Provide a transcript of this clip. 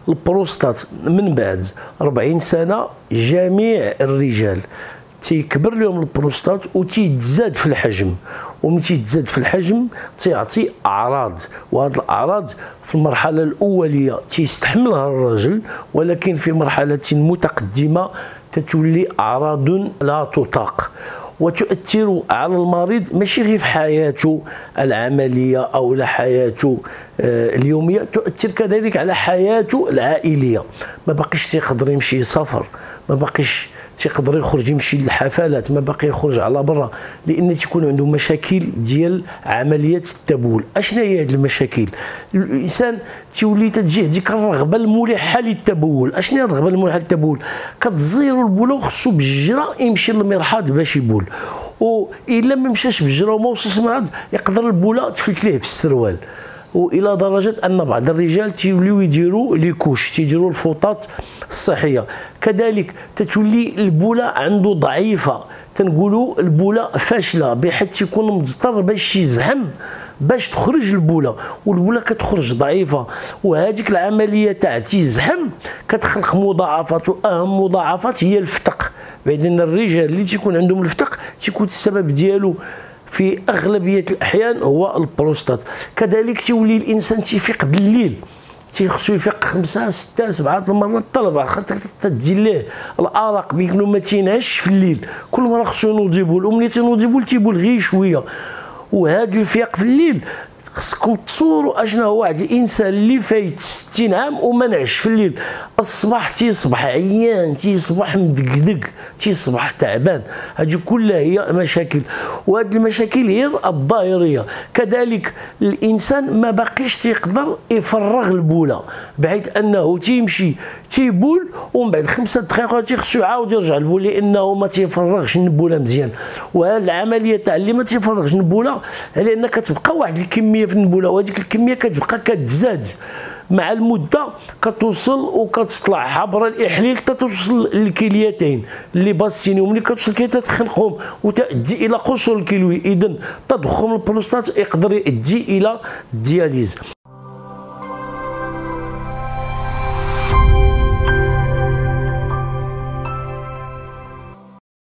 البروستات من بعد 40 سنه جميع الرجال تيكبر لهم البروستات وتيتزاد في الحجم، ومن تيتزاد في الحجم تيعطي اعراض، وهذه الاعراض في المرحله الاوليه تيستحملها الرجل، ولكن في مرحله متقدمه تتولي اعراض لا تطاق وتؤثر على المريض ماشي غير في حياته العمليه او لا حياته اليوميه، تؤثر كذلك على حياته العائليه. ما باقيش تيقدر يمشي يسافر، ما باقيش تيقدر يخرج يمشي للحفلات، ما باقي يخرج على برا، لان تيكون عنده مشاكل ديال عمليات التبول. اشنا هي هذه المشاكل؟ الانسان تولي تجيه ديك الرغبه الملحه للتبول. اشنا هي الرغبه الملحه للتبول؟ كتزيرو البوله وخصو بالجرا يمشي للمرحاض باش يبول، والا ما مشاش بالجرا وما وصلش للمرحاض يقدر البوله تفلت ليه في السروال، والى درجه ان بعض الرجال تيوليو يديروا لي كوش، تيديروا الفوطات الصحيه. كذلك تتولي البوله عنده ضعيفه، تنقولوا البوله فاشله، بحيث يكون مضطر باش يزحم باش تخرج البوله، والبوله كتخرج ضعيفه، وهذيك العمليه تاع تيزحم كتخلق مضاعفات، واهم مضاعفات هي الفتق. بعدين الرجال اللي تيكون عندهم الفتق تيكون السبب ديالو في اغلبيه الاحيان هو البروستات. كذلك تولي الانسان تيفيق بالليل، تيخصو يفيق 5 6 7 المرات طلبه، خاطر تدي ليه الارق بينه ما تينعش في الليل، كل مره خصو ينوض يبول، وملي تينوض يبول تيبول غير شويه. وهذا الفياق في الليل خصكم تصوروا اشنا هو واحد الانسان اللي فايت 60 عام وما نعش في الليل، الصباح تيصبح عيان، تيصبح مدقدق، تيصبح تعبان. هذه كلها هي مشاكل، وهذه المشاكل هي الظاهريه. كذلك الانسان ما باقيش تيقدر يفرغ البوله، بحيث انه تيمشي تيبول ومن بعد 5 دقائق تيخصو يعاود يرجع البول، لانه ما تيفرغش النبوله مزيان. وهذه العمليه تاع اللي ما تيفرغش النبوله لان كتبقى واحد الكميه في النبوله، وهذيك الكميه كتبقى كتزاد مع المده، كتوصل وكتطلع عبر الاحليل توصل للكليتين اللي باصين، وملي كتوصل تخنقهم وتؤدي الى قصور الكلوي. اذا تضخم البروستات يقدر يؤدي الى الدياليز.